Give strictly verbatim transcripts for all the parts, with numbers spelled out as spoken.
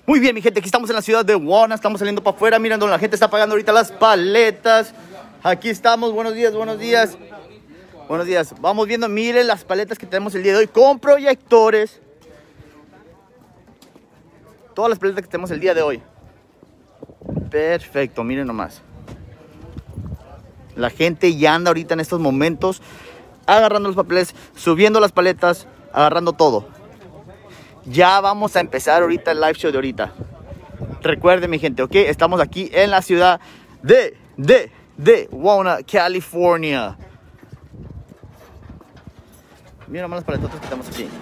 Muy bien, mi gente, aquí estamos en la ciudad de Walnut. Estamos saliendo para afuera, mirando, la gente está pagando ahorita las paletas. Aquí estamos, buenos días, buenos días. Buenos días, vamos viendo, miren las paletas que tenemos el día de hoy con proyectores. Todas las paletas que tenemos el día de hoy. Perfecto, miren nomás. La gente ya anda ahorita en estos momentos agarrando los papeles, subiendo las paletas, agarrando todo. Ya vamos a empezar ahorita el live show de ahorita. Recuerden, mi gente, ok, estamos aquí en la ciudad de, de, de Walnut, California. Miren nomás las paletotas que tenemos aquí.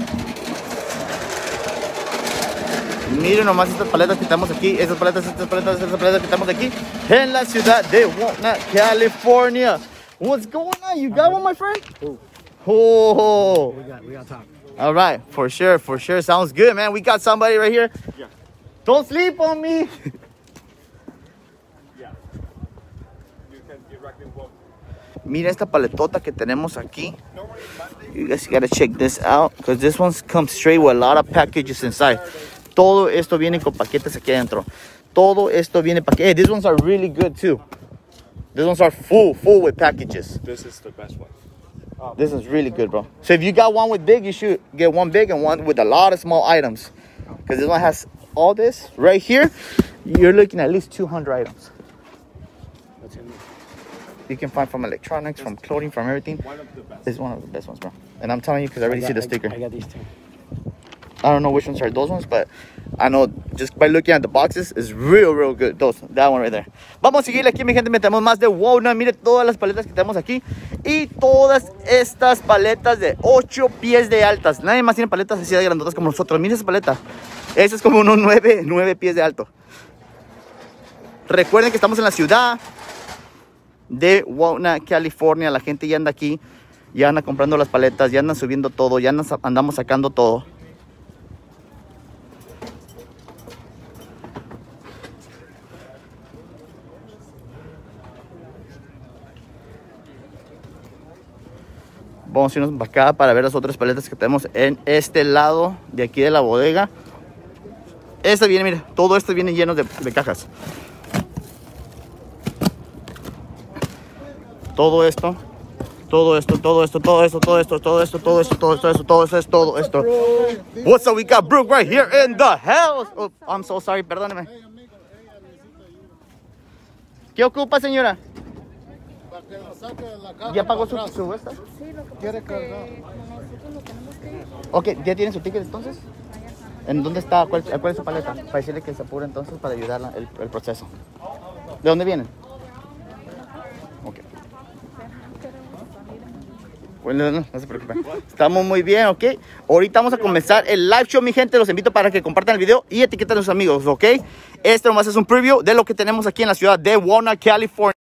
Miren nomás estas paletas que estamos aquí. Estas paletas, estas paletas, estas paletas que estamos aquí en la ciudad de Walnut, California. What's going on? You got one, my friend? Oh. We got, we got top. All right, for sure, for sure. Sounds good, man. We got somebody right here. Yeah. Don't sleep on me. Yeah. You can directly walk. Mira esta paletota que tenemos aquí. You guys gotta check this out, because this one comes straight with a lot of packages inside. Todo esto viene con paquetes aquí adentro. Todo esto viene paquetes. Hey, these ones are really good too. These ones are full, full with packages. This is the best one. Oh. This is really good, bro. So if you got one with big, you should get one big and one with a lot of small items. Because this one has all this right here. You're looking at least two hundred items. That's in You can find from electronics, from clothing, from everything. one of the best. This is one of the best ones, bro. And I'm telling you because I already I got, see the I- sticker. I got these two. I don't know which ones are those ones, but I know just by looking at the boxes, it's real, real good. Those, that one right there. Vamos a seguirle aquí, mi gente. Metemos más de Walnut. Mire todas las paletas que tenemos aquí. Y todas estas paletas de ocho pies de altas. Nadie más tiene paletas así de grandotas como nosotros. Mira esa paleta. Esa es como unos nueve pies de alto. Recuerden que estamos en la ciudad de Walnut, California. La gente ya anda aquí. Ya anda comprando las paletas. Ya andan subiendo todo. Ya andan, andamos sacando todo. Vamos a irnos para acá para ver las otras paletas que tenemos en este lado de aquí de la bodega. Esta viene, mire, todo esto viene lleno de, de cajas. Todo esto, todo esto, todo esto, todo esto, todo esto, todo esto, todo esto, todo esto, todo esto, todo esto. What's up? We got Brooke right here in the house. Oh, I'm so sorry, perdóneme. ¿Qué ocupa, señora? ¿Ya pagó su, su esta? Sí, lo que pasa es que como nosotros lo tenemos que ir. Ok, ¿ya tiene su ticket entonces? ¿En dónde está? ¿Cuál, cuál es su paleta? Para decirle que se apure entonces para ayudarla el, el proceso. ¿De dónde vienen? Ok. Bueno, no, no se preocupen. Estamos muy bien, ok. Ahorita vamos a comenzar el live show, mi gente. Los invito para que compartan el video y etiqueten a sus amigos, ok. Esto nomás es un preview de lo que tenemos aquí en la ciudad de Walnut, California.